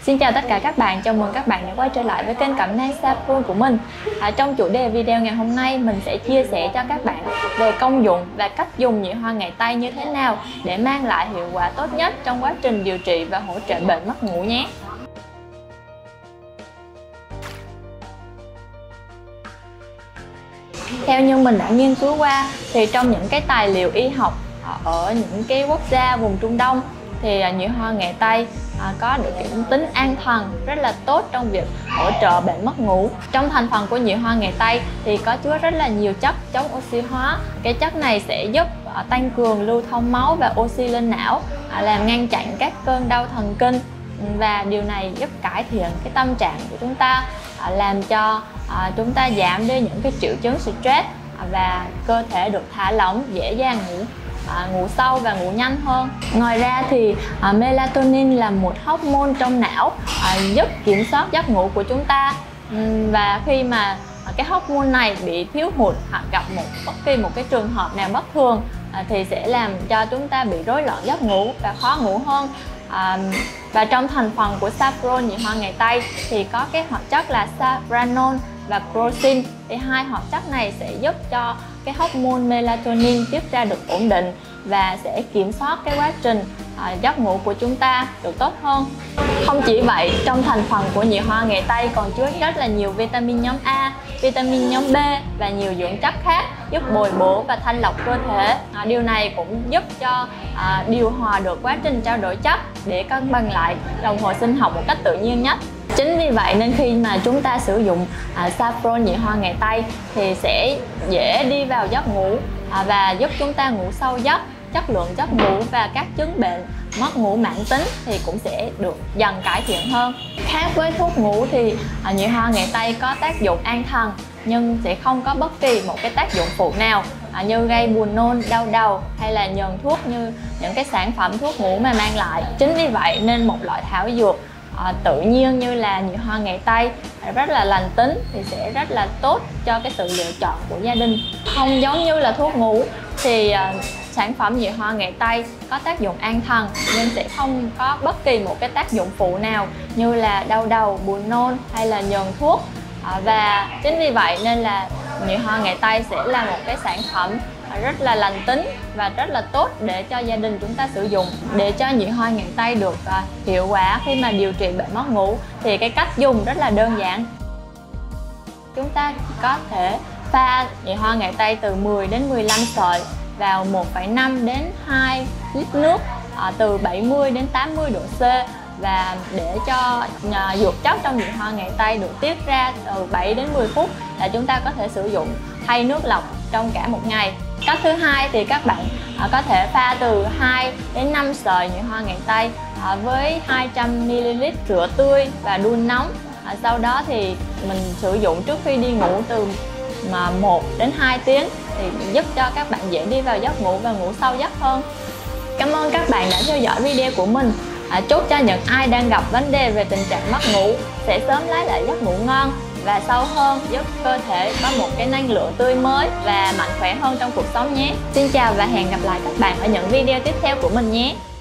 Xin chào tất cả các bạn, chào mừng các bạn đã quay trở lại với kênh Cẩm Nang Saffron của mình. Trong chủ đề video ngày hôm nay, mình sẽ chia sẻ cho các bạn về công dụng và cách dùng nhụy hoa ngày Tây như thế nào để mang lại hiệu quả tốt nhất trong quá trình điều trị và hỗ trợ bệnh mất ngủ nhé. Theo như mình đã nghiên cứu qua thì trong những cái tài liệu y học ở những cái quốc gia vùng Trung Đông thì nhụy hoa ngày Tây có được cái tính an thần rất là tốt trong việc hỗ trợ bệnh mất ngủ. Trong thành phần của nhụy hoa ngày Tây thì có chứa rất là nhiều chất chống oxy hóa. Cái chất này sẽ giúp tăng cường lưu thông máu và oxy lên não, làm ngăn chặn các cơn đau thần kinh, và điều này giúp cải thiện cái tâm trạng của chúng ta, làm cho chúng ta giảm đi những cái triệu chứng stress và cơ thể được thả lỏng, dễ dàng ngủ sâu và ngủ nhanh hơn. Ngoài ra thì melatonin là một hormone trong não giúp kiểm soát giấc ngủ của chúng ta, và khi mà cái hormone này bị thiếu hụt hoặc gặp bất kỳ một cái trường hợp nào bất thường thì sẽ làm cho chúng ta bị rối loạn giấc ngủ và khó ngủ hơn. Và trong thành phần của saffron nhụy hoa ngày Tây thì có cái hoạt chất là safranol và crocin. Thì hai hoạt chất này sẽ giúp cho cái hormone melatonin tiết ra được ổn định và sẽ kiểm soát cái quá trình giấc ngủ của chúng ta được tốt hơn. Không chỉ vậy, trong thành phần của nhụy hoa ngày Tây còn chứa rất là nhiều vitamin nhóm A, vitamin nhóm B và nhiều dưỡng chất khác giúp bồi bổ và thanh lọc cơ thể. Điều này cũng giúp cho điều hòa được quá trình trao đổi chất để cân bằng lại đồng hồ sinh học một cách tự nhiên nhất. Chính vì vậy nên khi mà chúng ta sử dụng saffron nhụy hoa ngày Tây thì sẽ dễ đi vào giấc ngủ và giúp chúng ta ngủ sâu giấc. Chất lượng giấc ngủ và các chứng bệnh mất ngủ mãn tính thì cũng sẽ được dần cải thiện hơn. Khác với thuốc ngủ thì nhụy hoa ngày Tây có tác dụng an thần nhưng sẽ không có bất kỳ một cái tác dụng phụ nào như gây buồn nôn, đau đầu hay là nhờn thuốc như những cái sản phẩm thuốc ngủ mà mang lại. Chính vì vậy nên một loại thảo dược tự nhiên như là nhụy hoa ngày Tây rất là lành tính thì sẽ rất là tốt cho cái sự lựa chọn của gia đình. Không giống như là thuốc ngủ thì sản phẩm nhụy hoa ngày Tây có tác dụng an thần nhưng sẽ không có bất kỳ một cái tác dụng phụ nào như là đau đầu, buồn nôn hay là nhờn thuốc. Và chính vì vậy nên là nhụy hoa ngày Tây sẽ là một cái sản phẩm rất là lành tính và rất là tốt để cho gia đình chúng ta sử dụng. Để cho nhụy hoa ngày Tây được hiệu quả khi mà điều trị bệnh mất ngủ thì cái cách dùng rất là đơn giản. Chúng ta có thể pha nhụy hoa ngày Tây từ 10 đến 15 sợi vào 1,5 đến 2 lít nước từ 70 đến 80 độ C, và để cho dược chất trong nhụy hoa ngày Tây được tiết ra từ 7 đến 10 phút là chúng ta có thể sử dụng thay nước lọc trong cả một ngày. Cách thứ hai thì các bạn có thể pha từ 2 đến 5 sợi nhụy hoa ngày Tây với 200 ml rửa tươi và đun nóng. Sau đó thì mình sử dụng trước khi đi ngủ từ 1 đến 2 tiếng thì giúp cho các bạn dễ đi vào giấc ngủ và ngủ sâu giấc hơn. Cảm ơn các bạn đã theo dõi video của mình. Chúc cho những ai đang gặp vấn đề về tình trạng mất ngủ sẽ sớm lấy lại giấc ngủ ngon và sâu hơn, giúp cơ thể có một cái năng lượng tươi mới và mạnh khỏe hơn trong cuộc sống nhé. Xin chào và hẹn gặp lại các bạn ở những video tiếp theo của mình nhé.